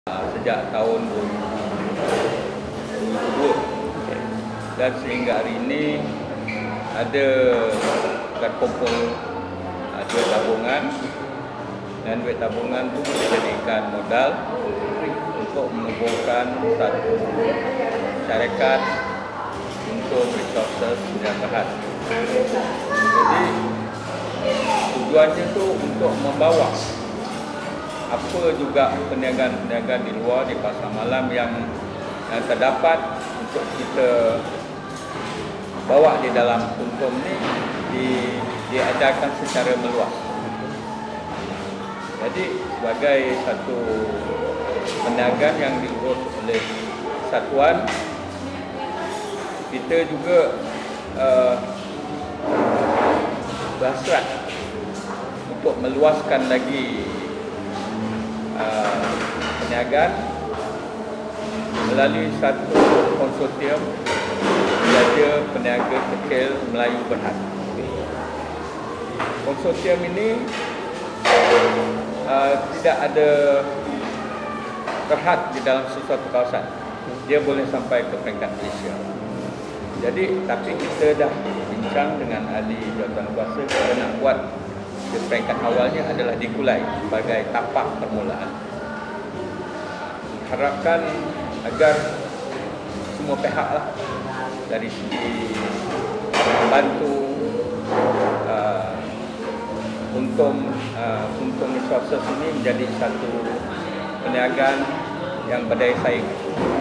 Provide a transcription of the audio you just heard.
Sejak tahun 2002 dan sehingga hari ini ada terkumpul duit tabungan, dan duit tabungan itu dijadikan modal untuk menubuhkan satu syarikat untuk resources penjagaan. Jadi tujuannya itu untuk membawa apa juga perniagaan-perniagaan di luar, di pasar malam yang terdapat, untuk kita bawa di dalam kuntum ni diajarkan secara meluas. Jadi sebagai satu perniagaan yang diurus oleh satuan, kita juga berhasrat untuk meluaskan lagi perniagaan melalui satu konsortium Penjaja Peniaga Kecil Melayu Berhad. Konsortium ini tidak ada terhad di dalam sesuatu kawasan. Dia boleh sampai ke peringkat Malaysia. Jadi, tapi kita dah bincang dengan ahli jawatankuasa kalau nak buat di peringkat awalnya adalah di Kulai sebagai tapak permulaan. Harapkan agar semua pihak lah, dari segi membantu untung resources ini menjadi satu perniagaan yang berdaya saing.